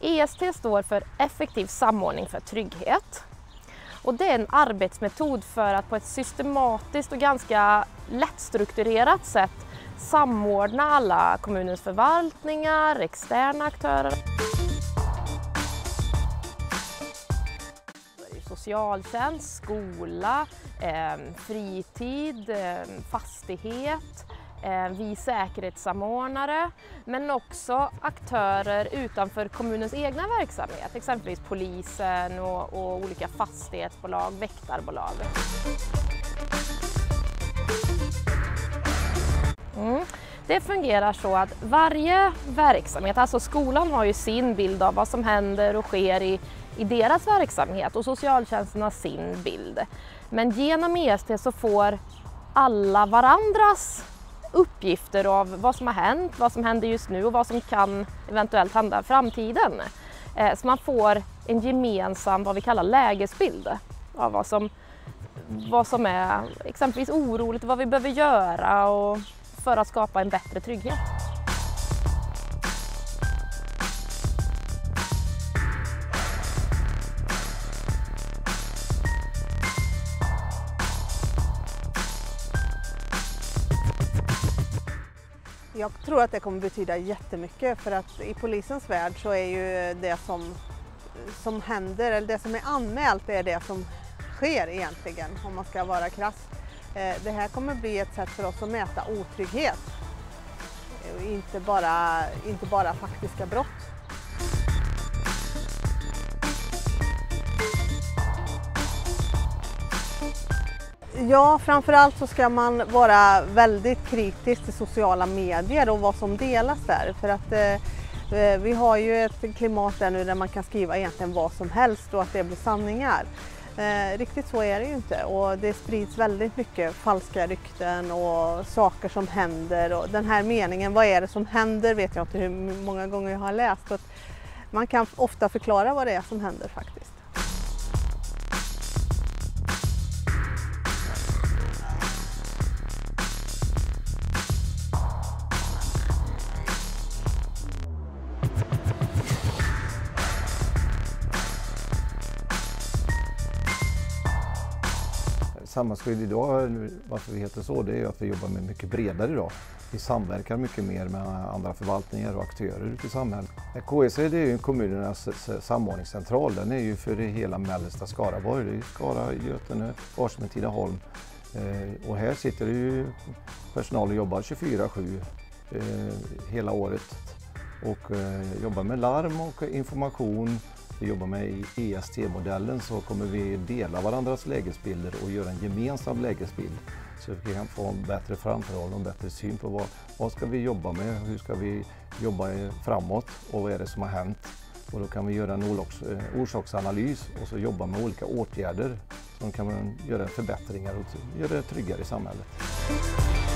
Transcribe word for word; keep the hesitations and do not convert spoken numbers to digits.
E S T står för effektiv samordning för trygghet. Och det är en arbetsmetod för att på ett systematiskt och ganska lättstrukturerat sätt samordna alla kommunens förvaltningar, externa aktörer. Socialtjänst, skola, fritid, fastighet, vi säkerhetssamordnare, men också aktörer utanför kommunens egna verksamhet, exempelvis polisen och, och olika fastighetsbolag, väktarbolag. Mm. Det fungerar så att varje verksamhet, alltså skolan har ju sin bild av vad som händer och sker i, i deras verksamhet och socialtjänsten har sin bild. Men genom E S T så får alla varandras uppgifter av vad som har hänt, vad som händer just nu och vad som kan eventuellt hända i framtiden. Så man får en gemensam, vad vi kallar lägesbild av vad som, vad som är exempelvis oroligt, vad vi behöver göra och för att skapa en bättre trygghet. Jag tror att det kommer betyda jättemycket, för att i polisens värld så är ju det som, som händer, eller det som är anmält, är det som sker egentligen, om man ska vara krass. Det här kommer bli ett sätt för oss att mäta otrygghet, inte bara, inte bara faktiska brott. Ja, framförallt så ska man vara väldigt kritisk till sociala medier och vad som delas där. För att eh, vi har ju ett klimat där nu där man kan skriva egentligen vad som helst och att det blir sanningar. Eh, riktigt så är det ju inte, och det sprids väldigt mycket falska rykten och saker som händer. Och den här meningen, vad är det som händer, vet jag inte hur många gånger jag har läst. Så att man kan ofta förklara vad det är som händer faktiskt. Samhällsskydd idag, varför vi heter så, det är att vi jobbar med mycket bredare idag. Vi samverkar mycket mer med andra förvaltningar och aktörer ute i samhället. K S C, det är ju kommunernas samordningscentral, den är ju för hela mellersta Skaraborg, det är Skara, Götene, Farsmen, Tidaholm. Och här sitter det ju personal och jobbar tjugofyra sju hela året och jobbar med larm och information. Vi jobbar med E S T-modellen, så kommer vi dela varandras lägesbilder och göra en gemensam lägesbild. Så vi kan få en bättre framförhållning och en bättre syn på vad, vad ska vi jobba med, hur ska vi jobba framåt och vad är det som har hänt. Och då kan vi göra en orsaksanalys och så jobba med olika åtgärder som kan göra förbättringar och göra det tryggare i samhället.